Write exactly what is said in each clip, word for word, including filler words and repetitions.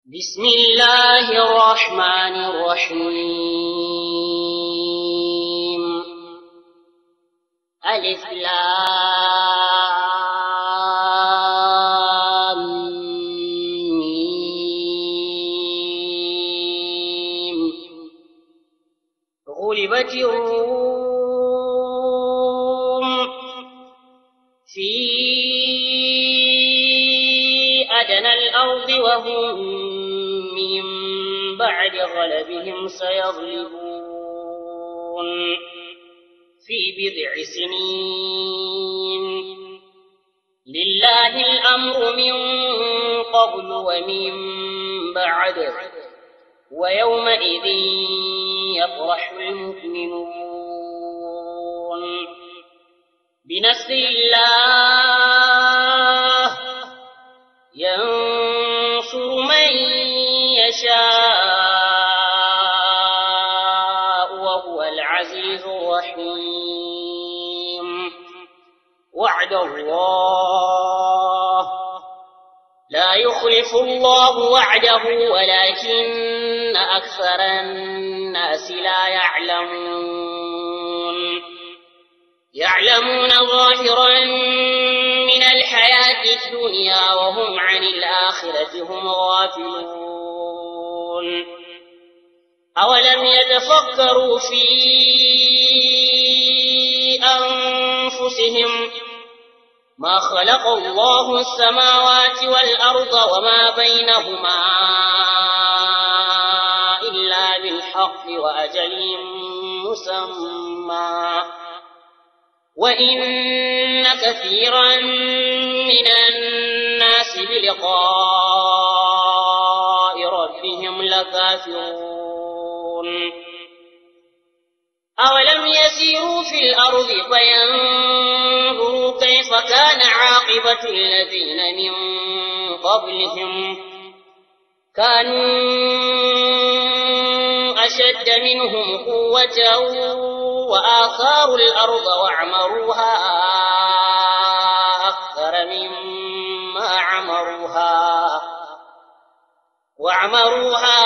بسم الله الرحمن الرحيم. ألف لام ميم. غلبت الروم في أدنى الأرض وهم من بعد غلبهم سيغلبون في بضع سنين. لله الأمر من قبل ومن بعد ويومئذ يفرح المؤمنون بنصر الله ينصر من يشاء وهو العزيز الرحيم. وعد الله لا يخلف الله وعده ولكن أكثر الناس لا يعلمون. يعلمون ظاهرا من الحياة الدنيا وهم عن الآخرة هم غافلون. أولم يتفكروا في أنفسهم ما خلق الله السماوات والأرض وما بينهما إلا بالحق وأجل مسمى وإن كثيرا من الناس بلقاء ربهم لكافرون. أولم يسيروا في الأرض فينظروا كيف كان عاقبة الذين من قبلهم كانوا أشد منهم قوة وآثاروا الأرض وعمروها أكثر مما عمروها وعمروها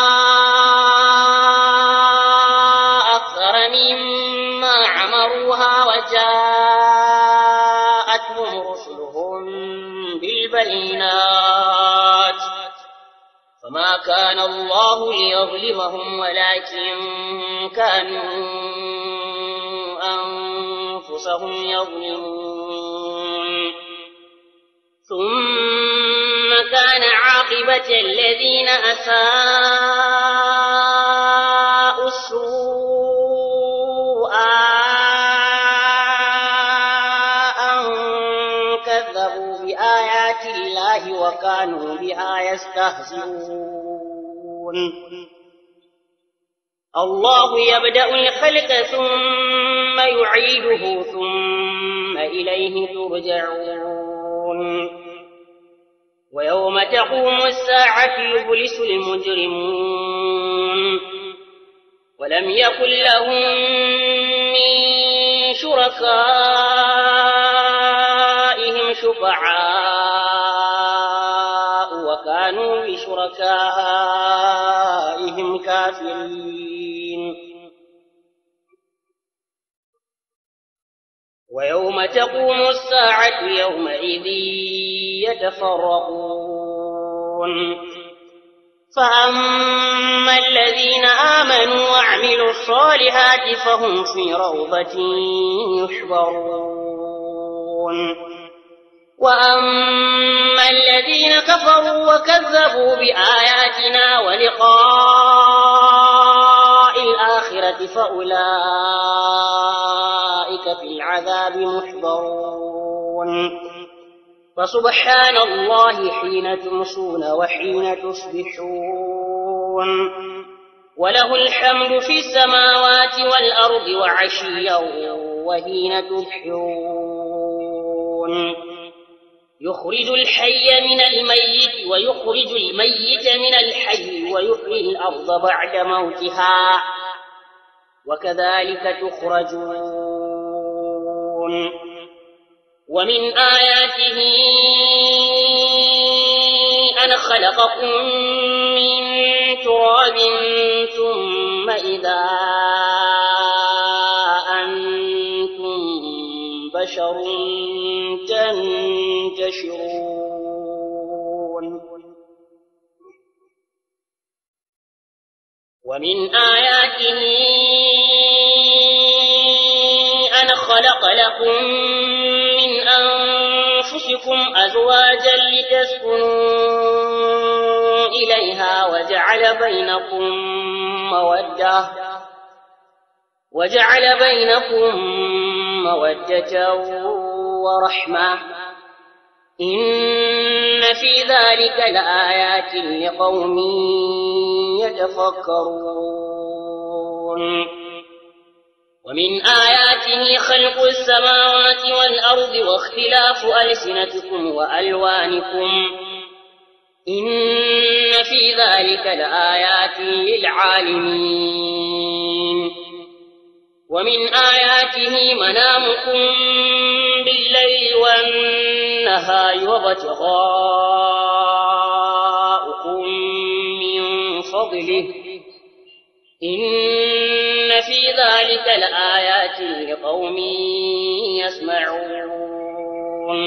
أكثر مما عمروها وجاءتهم رسلهم بالبينات فما كان الله ليظلمهم ولكن كانوا أنفسهم يظلمون. ثم كان عاقبة الذين أساءوا السوء أن كذبوا بآيات الله وكانوا بها يستهزئون. الله يبدأ الخلق ثم يعيده ثم إليه ترجعون. ويوم تقوم الساعة يبلس المجرمون ولم يكن لهم من شركائهم شفعاء وكانوا بشركائهم كافرين. ويوم تقوم الساعة يومئذ يتفرقون. فأما الذين آمنوا وعملوا الصالحات فهم في روضة يحبرون. وأما الذين كفروا وكذبوا بآياتنا ولقاء الآخرة فأولئك في العذاب محضرون. فسبحان الله حين تمسون وحين تصبحون وله الحمد في السماوات والأرض وعشيا وحين تظهرون. يخرج الحي من الميت ويخرج الميت من الحي ويحيي الأرض بعد موتها وكذلك تخرجون. ومن آياته أن خلق خلقكم من تراب ثم إذا أنتم بشر تنتشرون ومن آياته أن خلق لكم من أنفسكم أزواجا لتسكنوا إليها وجعل بينكم مودة وجعل بينكم مودة ورحمة إن في ذلك لآيات لقوم يتفكرون ومن آياته خلق السماوات والأرض واختلاف ألسنتكم وألوانكم إن في ذلك لآيات للعالمين ومن آياته منامكم بالليل والنهار وابتغاؤكم من فضله إن في ذلك لآيات لقوم يسمعون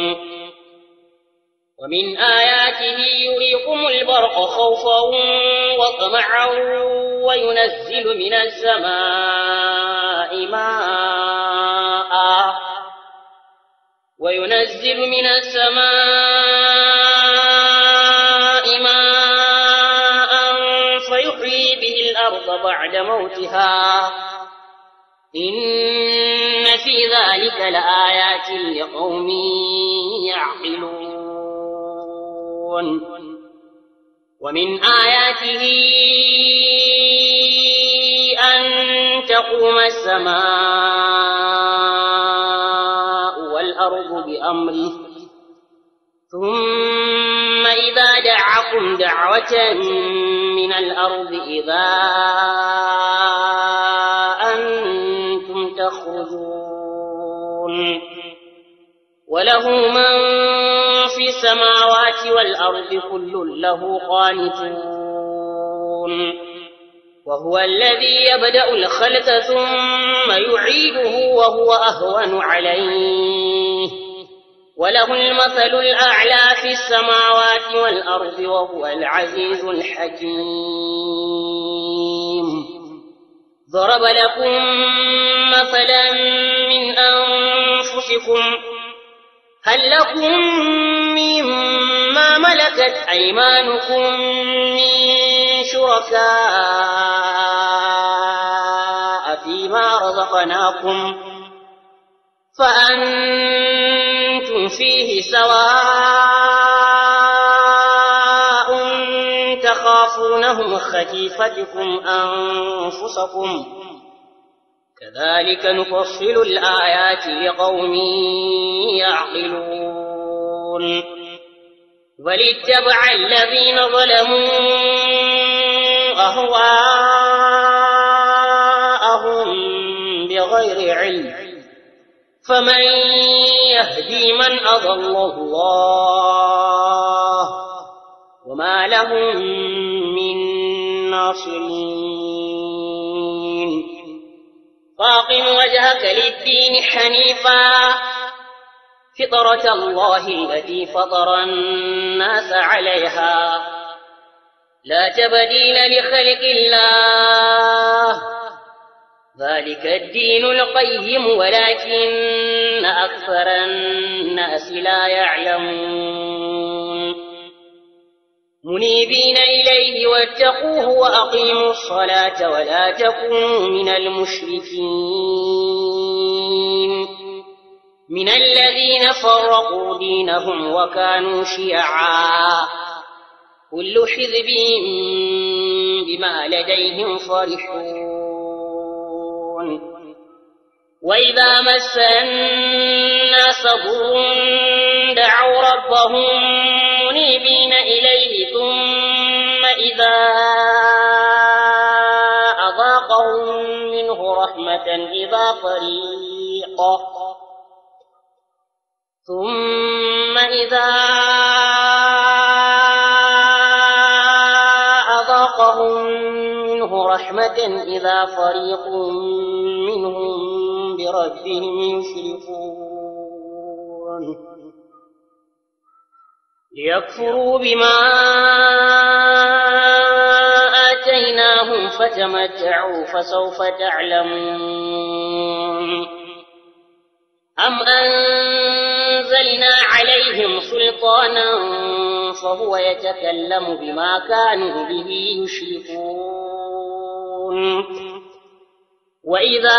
ومن آياته يريكم البرق خوفا وطمعا وينزل من السماء ماء وينزل من السماء ماء فيحيي به الأرض بعد موتها إن في ذلك لآيات لقوم يعقلون ومن آياته أن تقوم السماء والأرض بأمره ثم إذا دعاكم دعوة من الأرض إذا أنتم تخرجون وله من في السماوات والأرض كل له قانتون وهو الذي يبدأ الخلق ثم يعيده وهو أهون عليه وله المثل الأعلى في السماوات والأرض وهو العزيز الحكيم ضرب لكم مثلا من أنفسكم هل لكم مما ملكت أيمانكم من شركاء فيما رزقناكم فأنتم فيه سواء تخافونهم خفيفتكم أنفسكم كذلك نفصل الآيات لقوم يعقلون بل اتبع الذين ظلموا أهواءهم بغير علم فمن يهدي من أضل الله وما لهم من ناصرين فاقم وجهك للدين حنيفا فطرة الله التي فطر الناس عليها لا تبديل لخلق الله ذلك الدين القيم ولكن أكثر الناس لا يعلمون منيبين إليه واتقوه وأقيموا الصلاة ولا تكونوا من المشركين من الذين فرقوا دينهم وكانوا شيعا كل حزب بما لديهم فرحون وإذا مس الناس ضر دعوا ربهم منيبين إليه ثم إذا أذاقهم منه رحمة إذا فريق ثم إذا رحمة إذا فريق منهم بربهم يشركون ليكفروا بما آتيناهم فتمتعوا فسوف تعلمون أم أنزلنا عليهم سلطانا فهو يتكلم بما كانوا به يشركون وإذا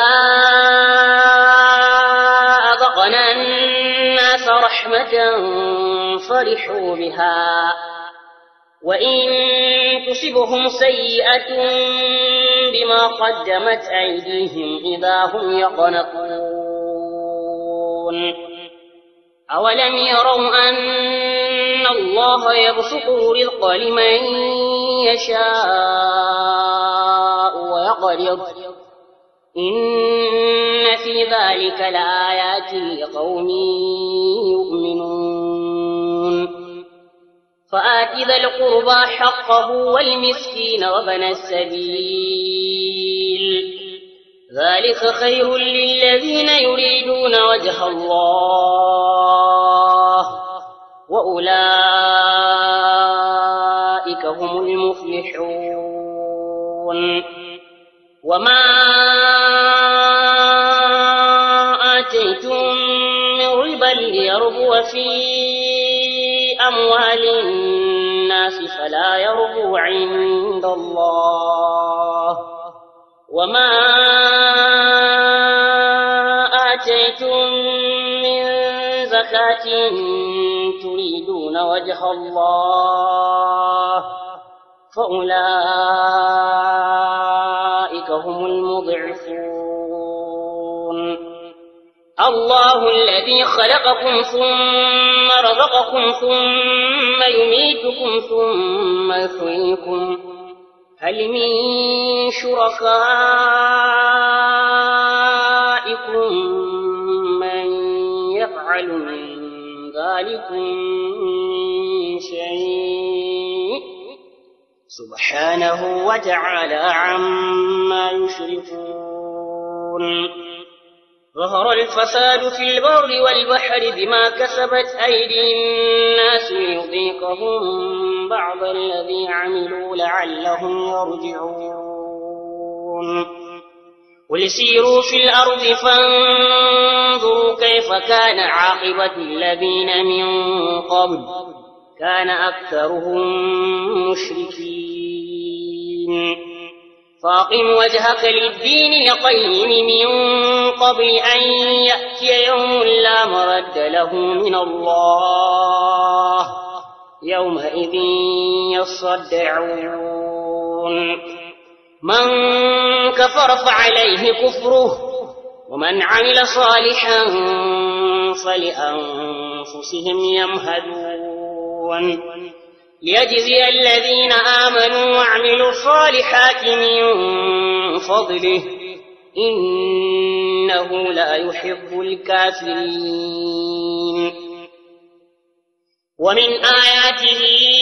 أذقنا الناس رحمة فرحوا بها وإن تصبهم سيئة بما قدمت أيديهم إذا هم يقنطون أولم يروا أن الله يبسط الرزق لمن يشاء ويقدر إن في ذلك لآيات لقوم يؤمنون فآت ذا القربى حقه والمسكين وابن السبيل ذلك خير للذين يريدون وجه الله وأولئك هم المفلحون وما آتيتم من ربا ليربو في أموال الناس فلا يربو عند الله وما آتيتم من زكاة تريدون وجه الله فأولئك هم المضعفون الله الذي خلقكم ثم رزقكم ثم يميتكم ثم يحييكم هل من شركائكم من يفعل من ذلك من شيء سبحانه وتعالى عما يشركون ظهر الفساد في البر والبحر بما كسبت أيدي الناس ليذيقهم بعض الذي عملوا لعلهم يرجعون قل سيروا في الأرض فانظروا كيف كان عاقبة الذين من قبل كان أكثرهم مشركين فاقم وجهك للدين القيم من قبل أن يأتي يوم لا مرد له من الله يومئذ يصدعون من كفر فعليه كفره ومن عمل صالحا فلأنفسهم يمهدون ليجزي الذين آمنوا وعملوا الصالحات من فضله إنه لا يحب الكافرين ومن آياته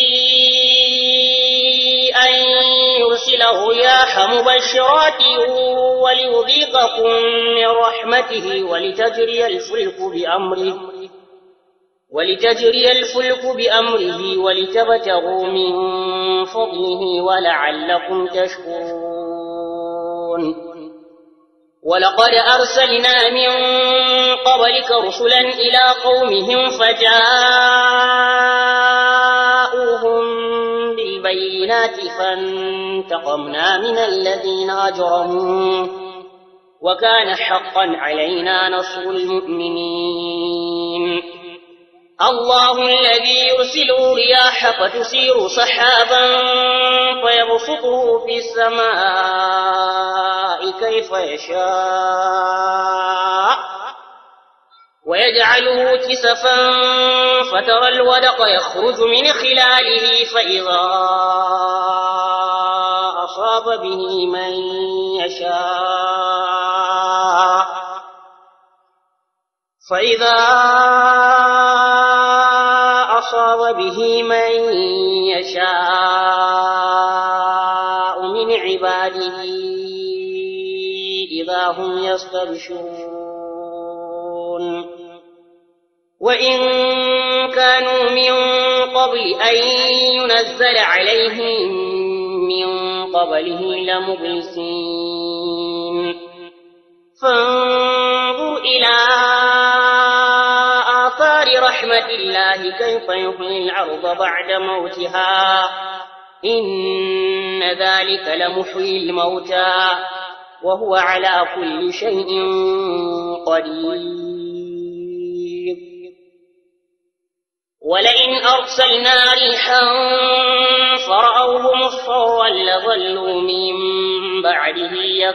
أن يرسل الرياح مبشرات وليذيقكم من رحمته ولتجري الفلك بأمره ولتجري الفلك بأمره ولتبتغوا من فضله ولعلكم تشكرون ولقد أرسلنا من قبلك رسلا إلى قومهم فجاءوهم بالبينات فانتقمنا من الذين أجرموا وكان حقا علينا نصر المؤمنين الله الذي يرسل الرياح فتثير سحابا فيبسطه في السماء كيف يشاء ويجعله كسفا فترى الودق يخرج من خلاله فإذا أصاب به من يشاء فإذا أصاب به من يشاء من عباده هم يستبشرون وإن كانوا من قبل أن ينزل عليهم من قبله لمبلسين فانظر إلى آثار رحمة الله كيف يحيي الأرض بعد موتها إن ذلك لمحيي الموتى وهو على كل شيء قدير ولئن أرسلنا ريحا فرأوه مصفرا لظلوا من بعده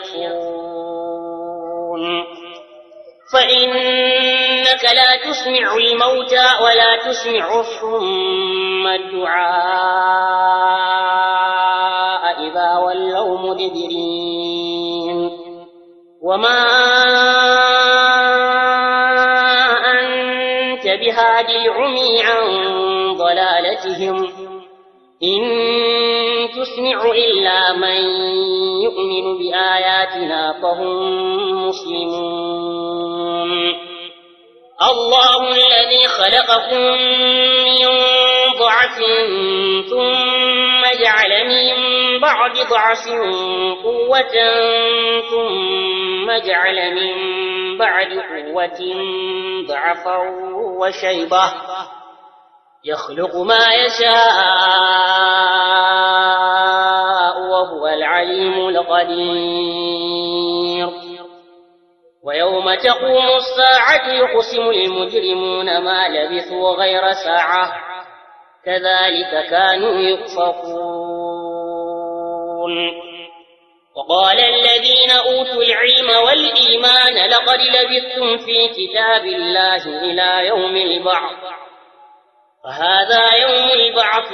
يكفرون فإنك لا تسمع الموتى ولا تسمع الصم الدعاء إذا ولوا مدبرين وما أنت بهاد العمي عن ضلالتهم إن تسمع إلا من يؤمن بآياتنا فهم مسلمون الله الذي خلقكم من ضعف ثم جعل من بعد ضعف قوة ثم جعل من بعد قوة ضعفا وشيبة يخلق ما يشاء وهو العليم القدير ويوم تقوم الساعة يقسم المجرمون ما لبثوا غير ساعة كذلك كانوا يؤفكون وقال الذين أوتوا العلم والإيمان لقد لبثتم في كتاب الله إلى يوم البعث فهذا يوم البعث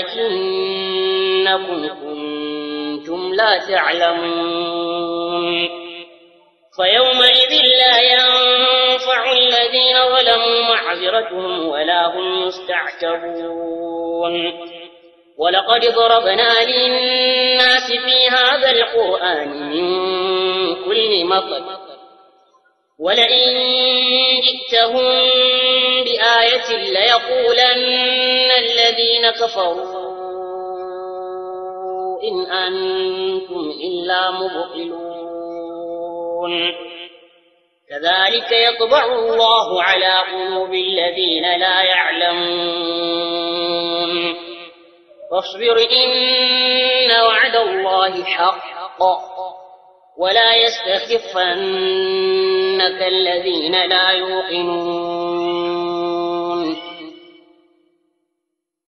ولكنكم كنتم لا تعلمون فيومئذ لا ينفع الذين ظلموا معذرتهم ولا هم يستعتبون ولقد ضربنا للناس في هذا القرآن من كل مثل ولئن جئتهم بآية ليقولن الذين كفروا إن أنتم إلا مبطلون كذلك يطبع الله على قلوب الذين لا يعلمون فاصبر إن وعد الله حق ولا يستخفنك الذين لا يوقنون